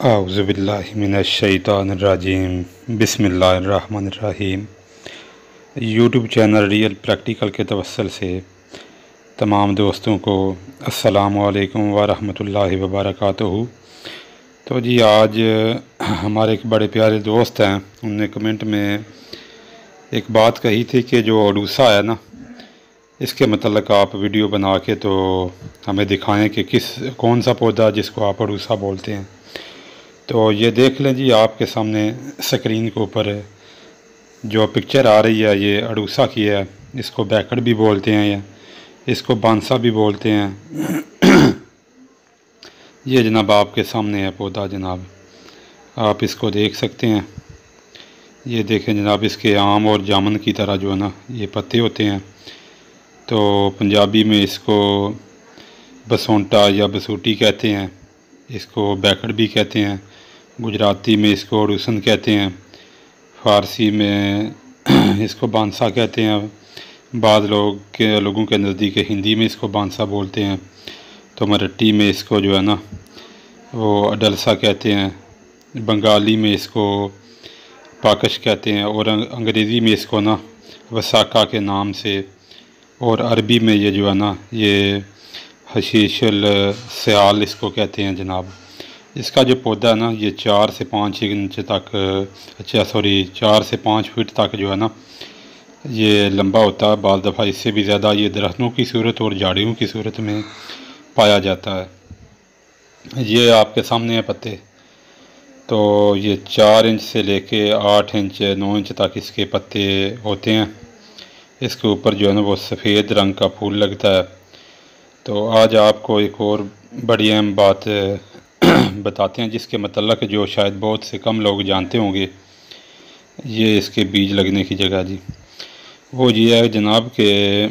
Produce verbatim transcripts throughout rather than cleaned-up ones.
औज़ुबिल्लाहि मिनश्शैतानिर्रजीम बिस्मिल्लाहिर्रहमानिर्रहीम। YouTube channel real practical के तवस्सुल से तमाम दोस्तों को अस्सलामु अलैकुम व रहमतुल्लाहि व बरकातुहू। तो जी आज हमारे एक बड़े प्यारे दोस्त हैं, उनने कमेंट में एक बात कही थी कि जो अडूसा है ना, इसके मतलब आप वीडियो बना के तो हमें दिखाएं कि किस कौन सा पौधा जिसको आप अडूसा बोलते हैं। तो ये देख लें जी, आपके सामने स्क्रीन के ऊपर जो पिक्चर आ रही है ये अडूसा की है। इसको बैकड़ भी बोलते हैं या इसको बांसा भी बोलते हैं। ये जनाब आपके सामने है पौधा, जनाब आप इसको देख सकते हैं। ये देखें जनाब, इसके आम और जामुन की तरह जो है ना ये पत्ते होते हैं। तो पंजाबी में इसको बसोंटा या बसूटी कहते हैं, इसको बैकड़ भी कहते हैं, गुजराती में इसको अडूसन कहते हैं, फ़ारसी में इसको बांसा कहते हैं, बाद लोग के लोगों के नज़दीक हिंदी में इसको बांसा बोलते हैं। तो मराठी में इसको जो है ना वो अडलसा कहते हैं, बंगाली में इसको पाकश कहते हैं, और अंग्रेज़ी में इसको ना वसाका के नाम से, और अरबी में ये जो है ना ये हशीशुल सयाल इसको कहते हैं जनाब। इसका जो पौधा है ना ये चार से पाँच इंच तक, अच्छा सॉरी चार से पाँच फीट तक जो है ना ये लंबा होता है। बाल दफ़ा इससे भी ज़्यादा ये दरख्तों की सूरत और झाड़ियों की सूरत में पाया जाता है। ये आपके सामने है पत्ते। तो ये चार इंच से लेके आठ इंच नौ इंच तक इसके पत्ते होते हैं। इसके ऊपर जो है ना वो सफ़ेद रंग का फूल लगता है। तो आज आपको एक और बड़ी अहम बात बताते हैं जिसके मतलब जो शायद बहुत से कम लोग जानते होंगे। ये इसके बीज लगने की जगह जी वो ये है जनाब के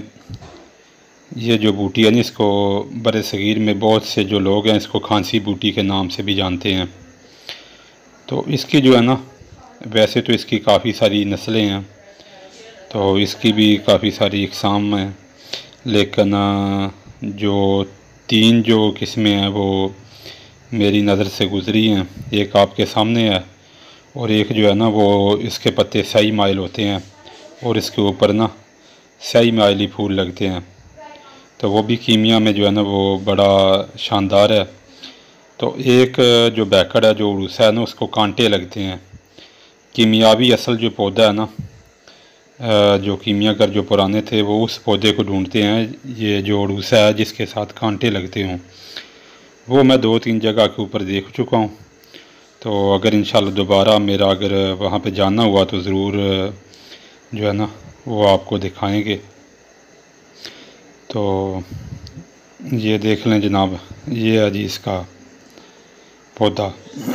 ये जो बूटी है ना, इसको बड़े सगीर में बहुत से जो लोग हैं इसको खांसी बूटी के नाम से भी जानते हैं। तो इसकी जो है ना वैसे तो इसकी काफ़ी सारी नस्लें हैं, तो इसकी भी काफ़ी सारी इकसाम हैं, लेकिन जो तीन जो किस्में हैं वो मेरी नज़र से गुज़री हैं। एक आपके सामने है, और एक जो है ना वो इसके पत्ते स्याही माइल होते हैं और इसके ऊपर ना स्याही माइली फूल लगते हैं। तो वो भी कीमिया में जो है ना वो बड़ा शानदार है। तो एक जो बैकड़ है जो अडूसा है ना उसको कांटे लगते हैं। कीमियावी असल जो पौधा है ना, जो कीमियागर जो पुराने थे वो उस पौधे को ढूंढते हैं, ये जो अडूसा है जिसके साथ कांटे लगते हों। वो मैं दो तीन जगह के ऊपर देख चुका हूँ। तो अगर इंशाल्लाह दोबारा मेरा अगर वहाँ पे जाना हुआ तो ज़रूर जो है ना वो आपको दिखाएंगे। तो ये देख लें जनाब, ये है जी इसका पौधा।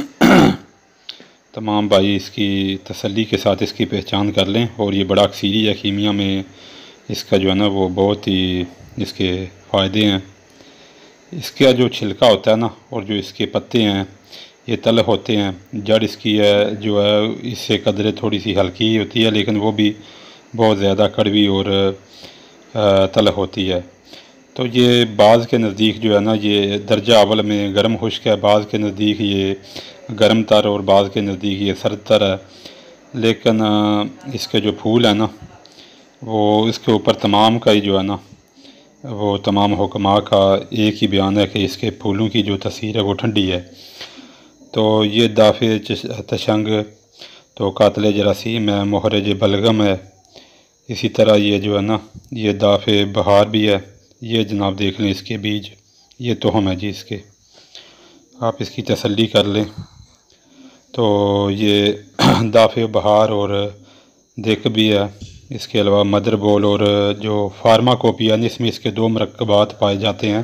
तमाम भाई इसकी तसल्ली के साथ इसकी पहचान कर लें। और ये बड़ा अक्सीरी है, कीमिया में इसका जो है ना वो बहुत ही इसके फ़ायदे हैं। इसका जो छिलका होता है ना और जो इसके पत्ते हैं ये तल होते हैं। जड़ इसकी है जो है इससे कदरे थोड़ी सी हल्की होती है, लेकिन वो भी बहुत ज़्यादा कड़वी और तल होती है। तो ये बाज़ के नज़दीक जो है ना ये दर्जा अवल में गर्म खुश्क है, बाज़ के नज़दीक ये गर्म तर और बाज़ के नज़दीक ये सर्द तर है। लेकिन इसके जो फूल है ना वो इसके ऊपर तमाम का ही जो है ना वो तमाम हुक्मा का एक ही बयान है कि इसके फूलों की जो तसीर है वो ठंडी है। तो ये दाफ़े तशंग तो कातिल जरासीम है, मुहरज बलगम है। इसी तरह ये जो है ना ये दाफ़े बहार भी है। ये जनाब देख लें इसके बीज, ये तो हम है जी इसके, आप इसकी तसल्ली कर लें। तो ये दाफ़े बहार और देख भी है। इसके अलावा मदर बोल और जो फार्माकोपिया इसमें इसके दो मरकबात पाए जाते हैं।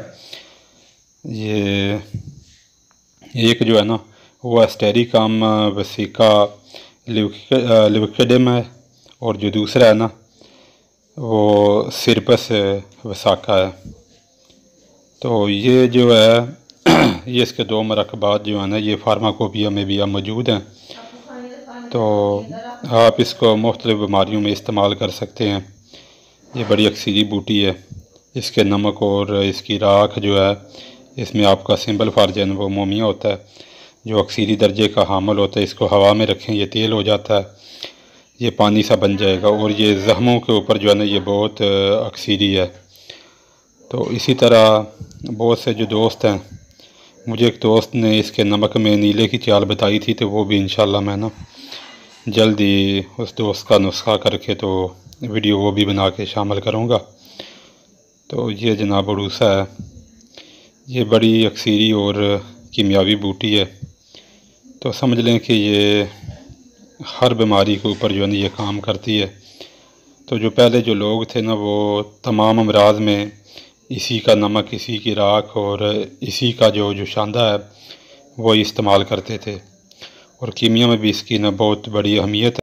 ये एक जो है ना वो एस्टेरिकम वसीका लिविकडिम है, और जो दूसरा है ना वो सिरपस वसाका है। तो ये जो है ये इसके दो मरकबात जो है ना ये फार्माकोपिया में भी मौजूद हैं। तो आप इसको मुख्तलिफ़ बीमारियों में इस्तेमाल कर सकते हैं। ये बड़ी अक्सीरी बूटी है। इसके नमक और इसकी राख जो है इसमें आपका सिंबल फार्जन वो मोमिया होता है। जो अक्सीरी दर्जे का हामिल होता है, इसको हवा में रखें, ये तेल हो जाता है, ये पानी सा बन जाएगा और ये ज़ख्मों के ऊपर जो है ना ये बहुत अक्सीरी है। तो इसी तरह बहुत से जो दोस्त हैं, मुझे एक दोस्त ने इसके नमक में नीले की चाल बताई थी, तो वो भी इंशाल्लाह मैं ना जल्दी उस दोस्त का नुस्खा करके तो वीडियो वो भी बना के शामिल करूँगा। तो ये जनाब अरूसा है, ये बड़ी अक्सीरी और कीमियावी बूटी है। तो समझ लें कि ये हर बीमारी के ऊपर जो है ना ये काम करती है। तो जो पहले जो लोग थे ना, वो तमाम अमराज में इसी का नमक, इसी की राख और इसी का जो जो शांदा है वो इस्तेमाल करते थे। और कीमिया में भी इसकी ना बहुत बड़ी अहमियत है।